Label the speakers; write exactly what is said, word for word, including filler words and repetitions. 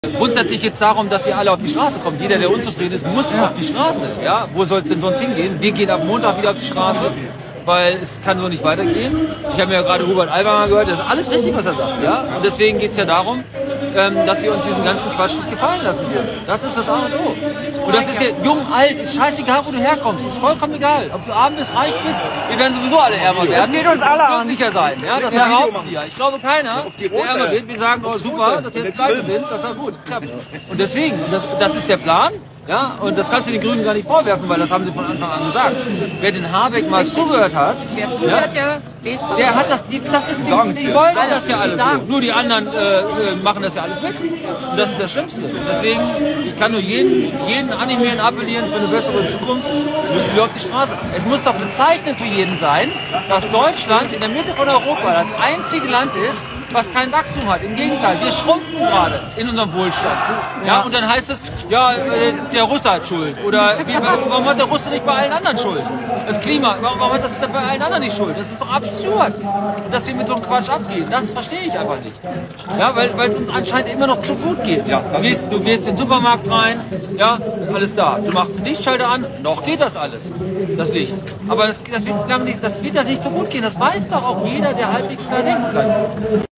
Speaker 1: Grundsätzlich geht es darum, dass sie alle auf die Straße kommen. Jeder, der unzufrieden ist, muss auf die Straße. Ja? Wo soll es denn sonst hingehen? Wir gehen ab Montag wieder auf die Straße, weil es kann so nicht weitergehen. Ich habe mir ja gerade Hubert Aiwanger gehört, das ist alles richtig, was er sagt. Ja? Und deswegen geht es ja darum, ähm, dass wir uns diesen ganzen Quatsch nicht gefallen lassen dürfen. Das ist das A und O. Und das ist ja jung, alt, ist scheißegal, wo du herkommst. Ist vollkommen egal. Ob du arm bist, reich bist, wir werden sowieso alle ärmer werden.
Speaker 2: Das geht uns alle an.
Speaker 1: Glücklicher sein. Ja? Das behaupten wir. Ich glaube keiner, der ärmer wird. Wir sagen, oh super, dass wir jetzt gleich sind, das war gut. Und deswegen, das, das ist der Plan. Ja, und das kannst du den Grünen gar nicht vorwerfen, weil das haben sie von Anfang an gesagt. Wer den Habeck mal zugehört hat, ja, der hat das, die, das ist die, die wollen das ja alles so. Nur die anderen äh, machen das ja alles mit. Und das ist das Schlimmste. Deswegen, ich kann nur jeden, jeden animieren, appellieren für eine bessere Zukunft, müssen wir auf die Straße. Es muss doch bezeichnend für jeden sein, dass Deutschland in der Mitte von Europa das einzige Land ist, was kein Wachstum hat. Im Gegenteil, wir schrumpfen gerade in unserem Wohlstand. Ja, und dann heißt es, ja, der Russe hat Schuld. Oder wie, warum hat der Russe nicht bei allen anderen Schuld? Das Klima, warum hat das bei allen anderen nicht Schuld? Das ist doch absurd, dass wir mit so einem Quatsch abgehen. Das verstehe ich einfach nicht. Ja, weil es uns anscheinend immer noch zu gut geht. Ja, du, gehst, du gehst in den Supermarkt rein, ja, alles da. Du machst den Lichtschalter an, noch geht das alles, das Licht. Aber das, das, wird, das wird ja nicht so gut gehen. Das weiß doch auch jeder, der halbwegs klar denken kann.